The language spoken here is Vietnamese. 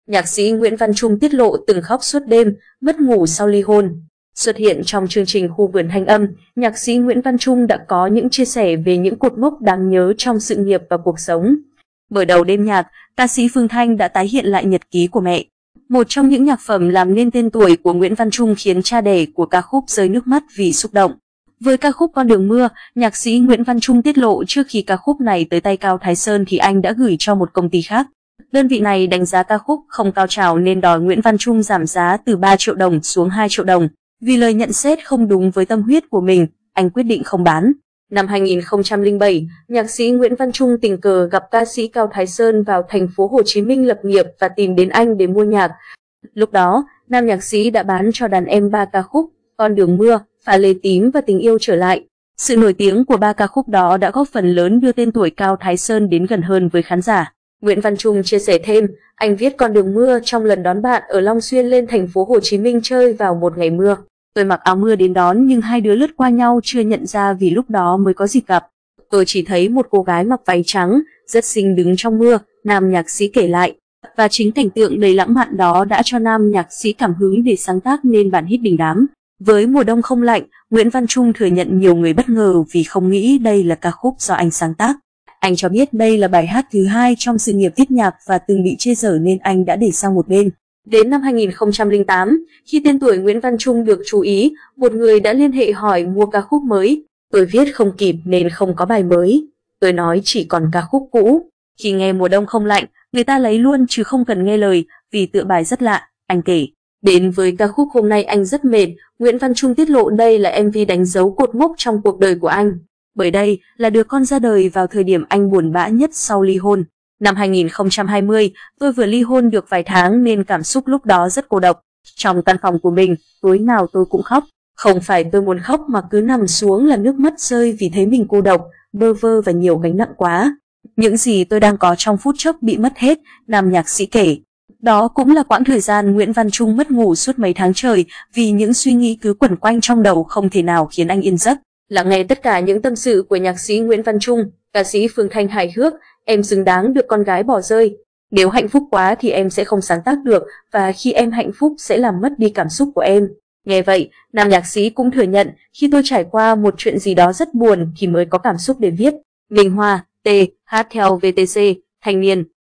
Nhạc sĩ Nguyễn Văn Trung tiết lộ từng khóc suốt đêm, mất ngủ sau ly hôn. Xuất hiện trong chương trình Khu vườn thanh âm, nhạc sĩ Nguyễn Văn Trung đã có những chia sẻ về những cột mốc đáng nhớ trong sự nghiệp và cuộc sống. Mở đầu đêm nhạc, ca sĩ Phương Thanh đã tái hiện lại nhật ký của mẹ. Một trong những nhạc phẩm làm nên tên tuổi của Nguyễn Văn Trung khiến cha đẻ của ca khúc rơi nước mắt vì xúc động. Với ca khúc Con đường mưa, nhạc sĩ Nguyễn Văn Trung tiết lộ trước khi ca khúc này tới tay Cao Thái Sơn thì anh đã gửi cho một công ty khác. Đơn vị này đánh giá ca khúc không cao trào nên đòi Nguyễn Văn Trung giảm giá từ 3 triệu đồng xuống 2 triệu đồng. Vì lời nhận xét không đúng với tâm huyết của mình, anh quyết định không bán. Năm 2007, nhạc sĩ Nguyễn Văn Trung tình cờ gặp ca sĩ Cao Thái Sơn vào thành phố Hồ Chí Minh lập nghiệp và tìm đến anh để mua nhạc. Lúc đó, nam nhạc sĩ đã bán cho đàn em 3 ca khúc: Con đường mưa, Pha lê tím và Tình yêu trở lại. Sự nổi tiếng của 3 ca khúc đó đã góp phần lớn đưa tên tuổi Cao Thái Sơn đến gần hơn với khán giả. Nguyễn Văn Trung chia sẻ thêm, anh viết Con đường mưa trong lần đón bạn ở Long Xuyên lên thành phố Hồ Chí Minh chơi vào một ngày mưa. Tôi mặc áo mưa đến đón nhưng hai đứa lướt qua nhau chưa nhận ra vì lúc đó mới có dịp gặp. Tôi chỉ thấy một cô gái mặc váy trắng, rất xinh đứng trong mưa, nam nhạc sĩ kể lại. Và chính cảnh tượng đầy lãng mạn đó đã cho nam nhạc sĩ cảm hứng để sáng tác nên bản hit đình đám. Với Mùa đông không lạnh, Nguyễn Văn Trung thừa nhận nhiều người bất ngờ vì không nghĩ đây là ca khúc do anh sáng tác. Anh cho biết đây là bài hát thứ 2 trong sự nghiệp viết nhạc và từng bị chê dở nên anh đã để sang một bên. Đến năm 2008, khi tên tuổi Nguyễn Văn Trung được chú ý, một người đã liên hệ hỏi mua ca khúc mới. Tôi viết không kịp nên không có bài mới. Tôi nói chỉ còn ca khúc cũ. Khi nghe Mùa đông không lạnh, người ta lấy luôn chứ không cần nghe lời vì tựa bài rất lạ, anh kể. Đến với ca khúc Hôm nay anh rất mệt, Nguyễn Văn Trung tiết lộ đây là MV đánh dấu cột mốc trong cuộc đời của anh. Bởi đây là đứa con ra đời vào thời điểm anh buồn bã nhất sau ly hôn. Năm 2020, tôi vừa ly hôn được vài tháng nên cảm xúc lúc đó rất cô độc. Trong căn phòng của mình, tối nào tôi cũng khóc. Không phải tôi muốn khóc mà cứ nằm xuống là nước mắt rơi vì thấy mình cô độc, bơ vơ và nhiều gánh nặng quá. Những gì tôi đang có trong phút chốc bị mất hết, nam nhạc sĩ kể. Đó cũng là quãng thời gian Nguyễn Văn Trung mất ngủ suốt mấy tháng trời vì những suy nghĩ cứ quẩn quanh trong đầu không thể nào khiến anh yên giấc. Lắng nghe tất cả những tâm sự của nhạc sĩ Nguyễn Văn Trung, ca sĩ Phương Thanh hài hước, em xứng đáng được con gái bỏ rơi. Nếu hạnh phúc quá thì em sẽ không sáng tác được và khi em hạnh phúc sẽ làm mất đi cảm xúc của em. Nghe vậy, nam nhạc sĩ cũng thừa nhận khi tôi trải qua một chuyện gì đó rất buồn thì mới có cảm xúc để viết. Minh Hoa, T, hát theo VTC, Thanh niên.